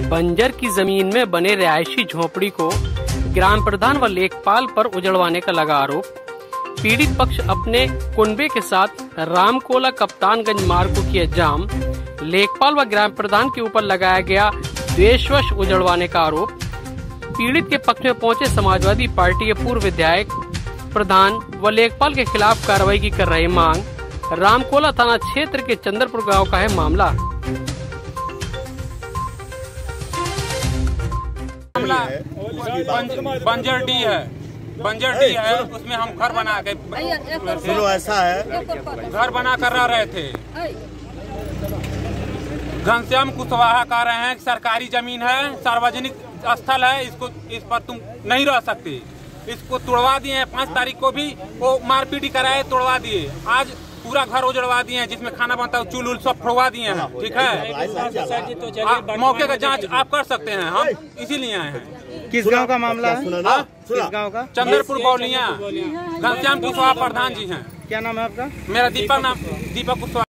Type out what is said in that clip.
बंजर की जमीन में बने रिहायशी झोपड़ी को ग्राम प्रधान व लेखपाल पर उजड़वाने का लगा आरोप। पीड़ित पक्ष अपने कुनबे के साथ रामकोला कप्तानगंज मार्ग को किया जाम। लेखपाल व ग्राम प्रधान के ऊपर लगाया गया द्वेषवश उजड़वाने का आरोप। पीड़ित के पक्ष में पहुंचे समाजवादी पार्टी के पूर्व विधायक प्रधान व लेखपाल के खिलाफ कार्रवाई की कर रहे मांग। रामकोला थाना क्षेत्र के चंद्रपुर गांव का है मामला। बंजर डी है, उसमें हम घर बना के ऐसा है, घर बना कर रह रहे थे। घनश्याम कुशवाहा कह रहे हैं कि सरकारी जमीन है, सार्वजनिक स्थल है, इस पर तुम नहीं रह सकते। इसको तोड़वा दिए हैं। 5 तारीख को भी वो मारपीट कराए, तोड़वा दिए। आज पूरा घर उजड़वा दिए हैं, जिसमें खाना बनता है, चूल सब फोड़वा दिए हैं। ठीक है, मौके का जांच आप कर सकते हैं, हम इसीलिए आए हैं। किस गांव का मामला है? किस गांव का? चंद्रपुर बौलिया। घनश्याम कुशवाहा प्रधान जी हैं। क्या नाम है आपका? मेरा दीपक कुशवाहा।